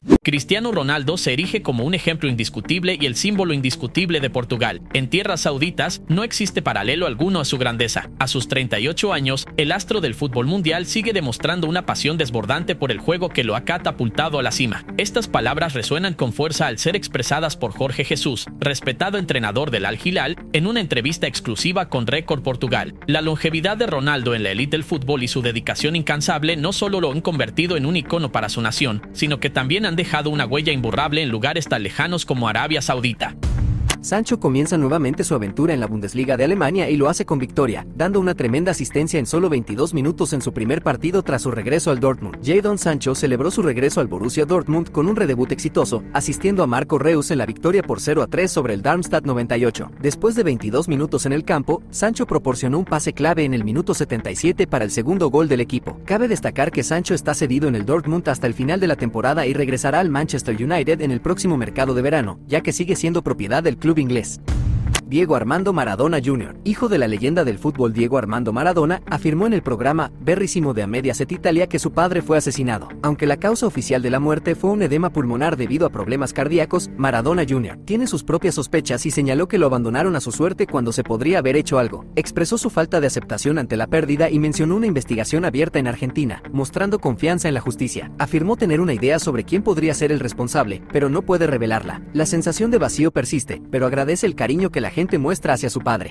Cristiano Ronaldo se erige como un ejemplo indiscutible y el símbolo indiscutible de Portugal. En tierras sauditas no existe paralelo alguno a su grandeza. A sus 38 años, el astro del fútbol mundial sigue demostrando una pasión desbordante por el juego que lo ha catapultado a la cima. Estas palabras resuenan con fuerza al ser expresadas por Jorge Jesús, respetado entrenador del Al Hilal, en una entrevista exclusiva con Record Portugal. La longevidad de Ronaldo en la élite del fútbol y su dedicación incansable no solo lo han convertido en un icono para su nación, sino que también han dejado una huella imborrable en lugares tan lejanos como Arabia Saudita. Sancho comienza nuevamente su aventura en la Bundesliga de Alemania y lo hace con victoria, dando una tremenda asistencia en solo 22 minutos en su primer partido tras su regreso al Dortmund. Jadon Sancho celebró su regreso al Borussia Dortmund con un redebut exitoso, asistiendo a Marco Reus en la victoria por 0-3 sobre el Darmstadt 98. Después de 22 minutos en el campo, Sancho proporcionó un pase clave en el minuto 77 para el segundo gol del equipo. Cabe destacar que Sancho está cedido en el Dortmund hasta el final de la temporada y regresará al Manchester United en el próximo mercado de verano, ya que sigue siendo propiedad del club inglés. Diego Armando Maradona Jr., hijo de la leyenda del fútbol Diego Armando Maradona, afirmó en el programa Verissimo de Mediaset Italia que su padre fue asesinado. Aunque la causa oficial de la muerte fue un edema pulmonar debido a problemas cardíacos, Maradona Jr. tiene sus propias sospechas y señaló que lo abandonaron a su suerte cuando se podría haber hecho algo. Expresó su falta de aceptación ante la pérdida y mencionó una investigación abierta en Argentina, mostrando confianza en la justicia. Afirmó tener una idea sobre quién podría ser el responsable, pero no puede revelarla. La sensación de vacío persiste, pero agradece el cariño que la gente muestra hacia su padre.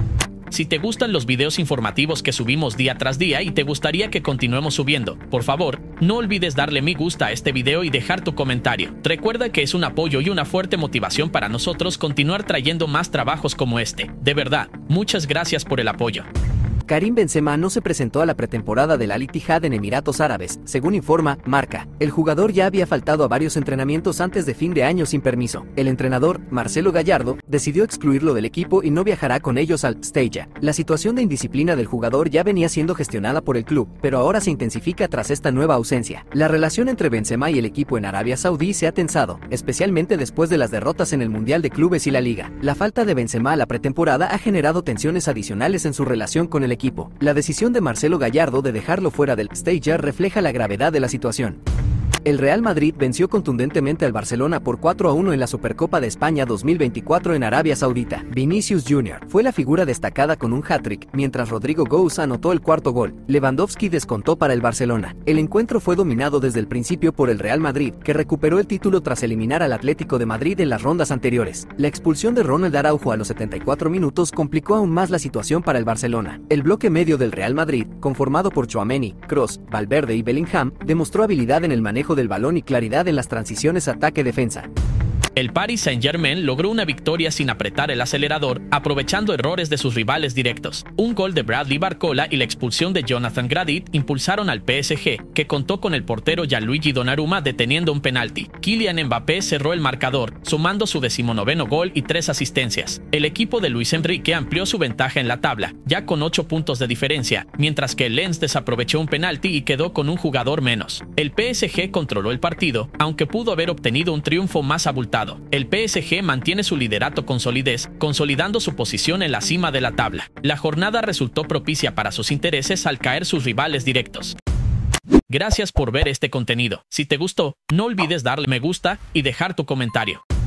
Si te gustan los videos informativos que subimos día tras día y te gustaría que continuemos subiendo, por favor, no olvides darle me gusta a este video y dejar tu comentario. Recuerda que es un apoyo y una fuerte motivación para nosotros continuar trayendo más trabajos como este. De verdad, muchas gracias por el apoyo. Karim Benzema no se presentó a la pretemporada del Al Ittihad en Emiratos Árabes, según informa Marca. El jugador ya había faltado a varios entrenamientos antes de fin de año sin permiso. El entrenador, Marcelo Gallardo, decidió excluirlo del equipo y no viajará con ellos al Stella. La situación de indisciplina del jugador ya venía siendo gestionada por el club, pero ahora se intensifica tras esta nueva ausencia. La relación entre Benzema y el equipo en Arabia Saudí se ha tensado, especialmente después de las derrotas en el Mundial de Clubes y la Liga. La falta de Benzema a la pretemporada ha generado tensiones adicionales en su relación con el equipo. La decisión de Marcelo Gallardo de dejarlo fuera del Stella refleja la gravedad de la situación. El Real Madrid venció contundentemente al Barcelona por 4-1 en la Supercopa de España 2024 en Arabia Saudita. Vinicius Jr. fue la figura destacada con un hat-trick, mientras Rodrigo Góes anotó el cuarto gol. Lewandowski descontó para el Barcelona. El encuentro fue dominado desde el principio por el Real Madrid, que recuperó el título tras eliminar al Atlético de Madrid en las rondas anteriores. La expulsión de Ronald Araujo a los 74 minutos complicó aún más la situación para el Barcelona. El bloque medio del Real Madrid, conformado por Tchouaméni, Kroos, Valverde y Bellingham, demostró habilidad en el manejo del balón y claridad en las transiciones ataque-defensa. El Paris Saint-Germain logró una victoria sin apretar el acelerador, aprovechando errores de sus rivales directos. Un gol de Bradley Barcola y la expulsión de Jonathan Gradit impulsaron al PSG, que contó con el portero Gianluigi Donnarumma deteniendo un penalti. Kylian Mbappé cerró el marcador, sumando su 19º gol y 3 asistencias. El equipo de Luis Enrique amplió su ventaja en la tabla, ya con 8 puntos de diferencia, mientras que el Lens desaprovechó un penalti y quedó con un jugador menos. El PSG controló el partido, aunque pudo haber obtenido un triunfo más abultado. El PSG mantiene su liderato con solidez, consolidando su posición en la cima de la tabla. La jornada resultó propicia para sus intereses al caer sus rivales directos. Gracias por ver este contenido. Si te gustó, no olvides darle me gusta y dejar tu comentario.